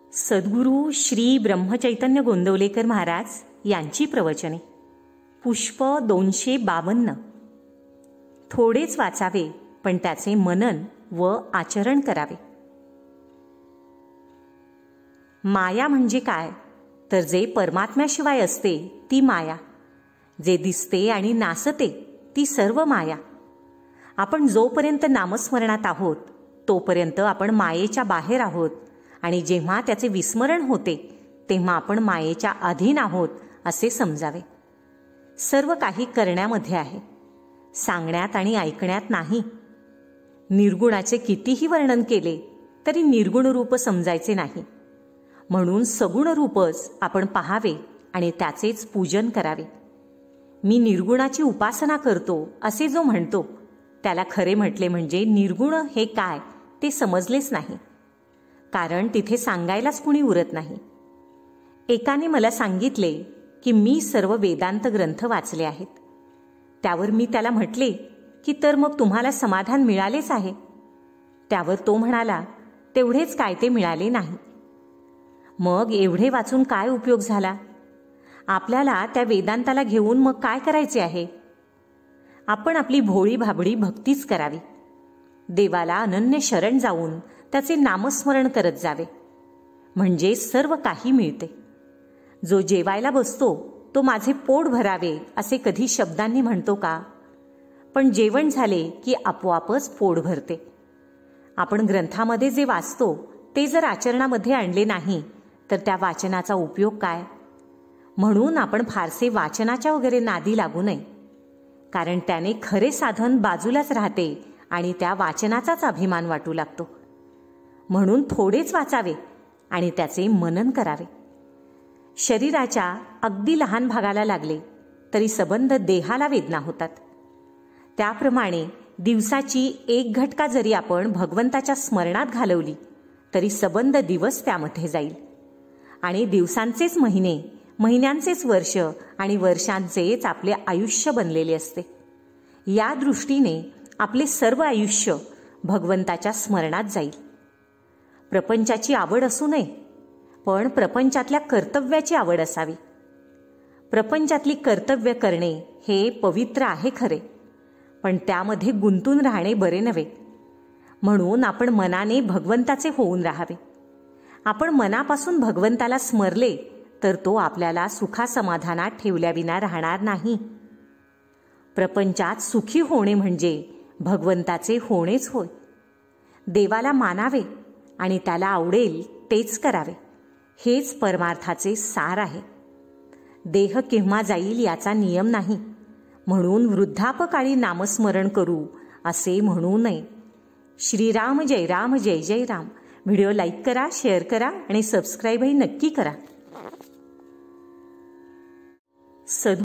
सद्गुरू श्री ब्रह्मचैतन्य गोंदवलेकर महाराज यांची प्रवचने. पुष्प 252. थोडेच वाचावे पण त्याचे मनन व आचरण करावे. माया म्हणजे काय तर जे परमात्म्याशिवाय असते ती माया, जे दिसते आणि नासते ती सर्व माया. आपण जोपर्यंत नामस्मरणात आहोत तोपर्यंत आपण मायेच्या बाहेर आहोत, आणि जेव्हा त्याचे विस्मरण होते तेव्हा आपण मायेच्या अधीन आहोत असे समजावे. सर्व काही करण्यामध्ये आहे, सांगण्यात आणि ऐकण्यात नाही. निर्गुणाचे कितीही वर्णन केले तरी निर्गुण रूप समजायचे नाही. म्हणून सगुण रूपच आपण पाहावे आणि त्याचेच पूजन करावे. मी निर्गुणाची उपासना करतो असे जो म्हणतो त्याला खरे म्हटले म्हणजे निर्गुण हे काय ते समजलेच नाही, कारण तिथे सांगायलाच कुणी उरत नाही. एकाने मला सांगितले की मी सर्व वेदांत ग्रंथ वाचले आहेत. त्यावर मी त्याला म्हटले की तर मग तुम्हाला समाधान मिळालेच आहे. त्यावर तो म्हणाला, तेवढेच काय ते मिळाले नाही. मग एवढे वाचून काय उपयोग झाला? आपल्याला त्या वेदांताला घेऊन मग काय करायचे आहे? आपण आपली भोळी भाबडी भक्तीच करावी. देवाला अनन्य शरण जाऊन त्याचे नामस्मरण करत जावे, म्हणजे सर्व काही मिळते. जो जेवायला बसतो तो माझे पोट भरावे असे कधी शब्दांनी म्हणतो का? पण जेवण झाले की आपोआपच पोट भरते. आपण ग्रंथामध्ये जे वाचतो ते जर आचरणामध्ये आणले नाही तर त्या वाचनाचा उपयोग काय? म्हणून आपण फारसे वाचनाच्या वगैरे नादी लागू नये, कारण त्याने खरे साधन बाजूलाच राहते आणि त्या वाचनाचाच अभिमान वाटू लागतो. म्हणून थोडेच वाचावे आणि त्याचे मनन करावे. शरीराच्या अगदी लहान भागाला लागले तरी सबंध देहाला वेदना होतात. त्याप्रमाणे दिवसाची एक घटका जरी आपण भगवंताच्या स्मरणात घालवली तरी सबंध दिवस त्यामध्ये जाईल, आणि दिवसांचेच महिने, महिन्यांचेच वर्ष आणि वर्षांचेच आपले आयुष्य बनलेले असते. या दृष्टीने आपले सर्व आयुष्य भगवंताच्या स्मरणात जाईल. प्रपंचाची आवड असू नये, पण प्रपंचातल्या कर्तव्याची आवड असावी. प्रपंचातली कर्तव्य करणे हे पवित्र आहे खरे, पण त्यामध्ये गुंतून राहणे बरे नव्हे. म्हणून आपण मनाने भगवंताचे होऊन राहावे. आपण मनापासून भगवंताला स्मरले तर तो आपल्याला सुखासमाधानात ठेवल्याविना राहणार नाही. प्रपंचात सुखी होणे म्हणजे भगवंताचे होणेच होय. देवाला मानावे आणि त्याला आवडेल तेच करावे, हेच परमार्थाचे सार आहे. देह केव्हा जाईल याचा नियम नाही, म्हणून वृद्धापकाळी नामस्मरण करू असे म्हणू नये. श्रीराम जय राम जय जय राम. व्हिडिओ लाईक करा, शेअर करा आणि सबस्क्राईबही नक्की करा.